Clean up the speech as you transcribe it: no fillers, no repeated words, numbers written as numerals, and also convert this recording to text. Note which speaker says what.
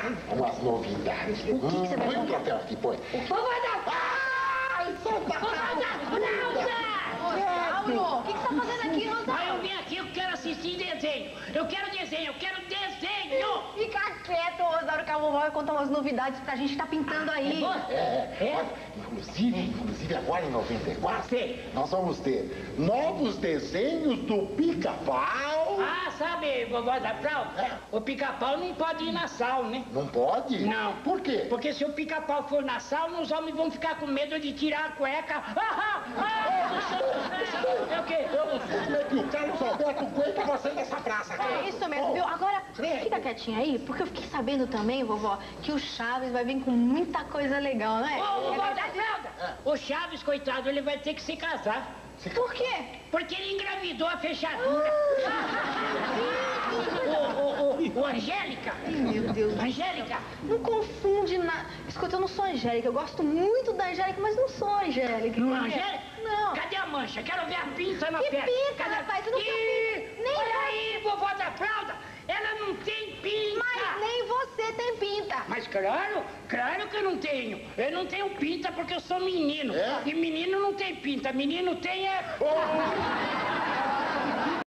Speaker 1: umas novidades.
Speaker 2: O que você vai
Speaker 1: Põe o
Speaker 2: comprar?
Speaker 1: troféu aqui, põe.
Speaker 2: Vovó da...
Speaker 1: Ai, Santa
Speaker 2: Paulo, o que você tá fazendo aqui, Rosa?
Speaker 3: Mas eu vim aqui, eu quero assistir desenho. Eu quero desenho, eu quero desenho.
Speaker 2: Fica quieto, Rosário, que a vovó vai contar umas novidades pra gente que tá pintando aí.
Speaker 1: Olha, inclusive agora em 94, nós vamos ter novos desenhos do Pica-Pau.
Speaker 3: Ah, sabe, vovó da fralda? O pica-pau não pode ir na sala, né?
Speaker 1: Não pode?
Speaker 3: Não.
Speaker 1: Por quê?
Speaker 3: Porque se o pica-pau for na sauna, os homens vão ficar com medo de tirar a cueca. É o quê?
Speaker 1: Eu não sei como é que o Carlos Alberto aguenta você nessa praça.
Speaker 2: É isso mesmo, viu? Agora, fica quietinha aí, porque eu fiquei sabendo também, vovó, que o Chaves vai vir com muita coisa legal, não é?
Speaker 3: Ô, vovó da fralda! O Chaves, coitado, ele vai ter que se casar.
Speaker 2: Por quê?
Speaker 3: Porque ele engravidou a fechadura. O Angélica.
Speaker 2: Meu Deus.
Speaker 3: Angélica.
Speaker 2: Não confunde nada. Escuta, eu não sou Angélica. Eu gosto muito da Angélica, mas não sou Angélica.
Speaker 3: Não é Angélica?
Speaker 2: Não.
Speaker 3: Cadê a mancha? Quero ver a pinta na
Speaker 2: Que
Speaker 3: perna.
Speaker 2: pinta,
Speaker 3: Cadê?
Speaker 2: rapaz? Você não tem pinta. Nem
Speaker 3: Olha aí, vovó da fralda. Ela não tem pinta.
Speaker 2: Mas nem você tem pinta.
Speaker 3: Mas claro que eu não tenho. Eu não tenho pinta porque eu sou menino.
Speaker 1: É?
Speaker 3: E menino não tem pinta. Menino tem é...